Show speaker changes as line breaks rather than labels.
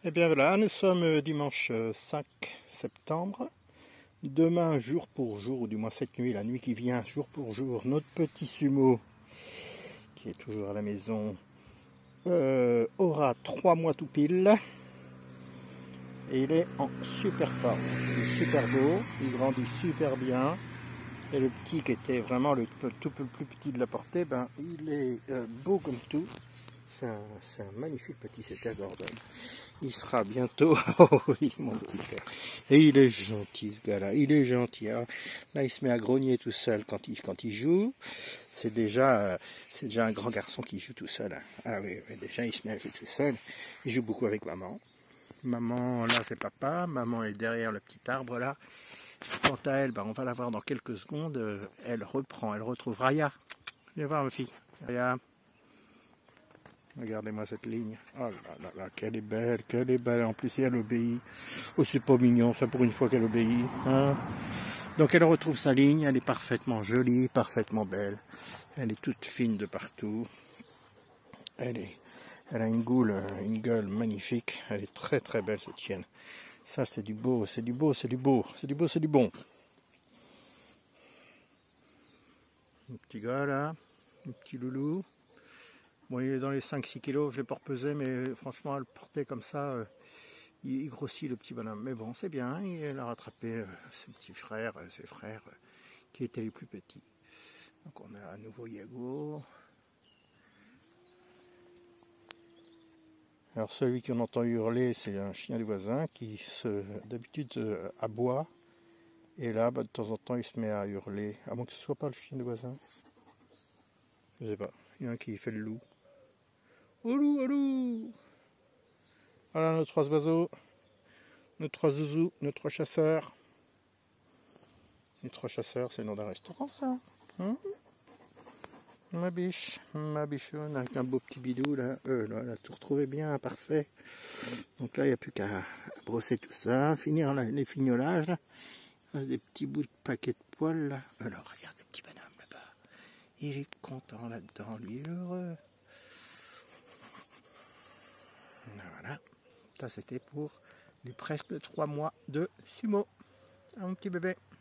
Et bien voilà, nous sommes dimanche 5 septembre. Demain, jour pour jour, ou du moins cette nuit, la nuit qui vient, jour pour jour, notre petit Sumo, qui est toujours à la maison, aura 3 mois tout pile. Et il est en super forme. Il est super beau, il grandit super bien. Et le petit qui était vraiment le tout peu plus petit de la portée, ben, il est beau comme tout. C'est un magnifique petit setter Gordon. Il sera bientôt... Oh oui, mon petit frère. Et il est gentil, ce gars-là. Il est gentil. Alors, là, il se met à grogner tout seul quand il joue. C'est déjà un grand garçon qui joue tout seul. Ah oui, déjà, il se met à jouer tout seul. Il joue beaucoup avec maman. Maman, là, c'est papa. Maman est derrière le petit arbre, là. Quant à elle, ben, on va la voir dans quelques secondes. Elle reprend, elle retrouve Raya. Viens voir, ma fille. Raya. Regardez-moi cette ligne. Oh là là là, qu'elle est belle, qu'elle est belle. En plus, elle obéit. Oh, c'est pas mignon, ça, pour une fois qu'elle obéit. Hein. Donc, elle retrouve sa ligne. Elle est parfaitement jolie, parfaitement belle. Elle est toute fine de partout. Elle a une gueule magnifique. Elle est très très belle, cette chienne. Ça, c'est du beau, c'est du beau, c'est du beau. C'est du beau, c'est du bon. Un petit gars, là. Un petit loulou. Bon, il est dans les 5-6 kilos, je l'ai pas repesé, mais franchement, à le porter comme ça, il grossit le petit bonhomme. Mais bon, c'est bien, il a rattrapé ses petits frères, ses frères qui étaient les plus petits. Donc on a à nouveau Yago. Alors celui qu'on entend hurler, c'est un chien du voisin qui d'habitude aboie. Et là, de temps en temps, il se met à hurler. À moins que ce soit pas le chien du voisin. Je sais pas, il y en a un qui fait le loup. Oh loup, oh loup! Voilà nos 3 oiseaux, nos 3 zouzous, nos 3 chasseurs. Les 3 chasseurs, c'est le nom d'un restaurant, ça. Hein, ma bichonne, avec un beau petit bidou, là. Là, elle a tout retrouvé bien, parfait. Donc là, il n'y a plus qu'à brosser tout ça, finir les fignolages, là. Des petits bouts de paquets de poils, là. Alors, regarde le petit bonhomme, là-bas. Il est content, là-dedans, lui, il est heureux. Voilà. Ça, c'était pour les presque 3 mois de Sumo. Un petit bébé.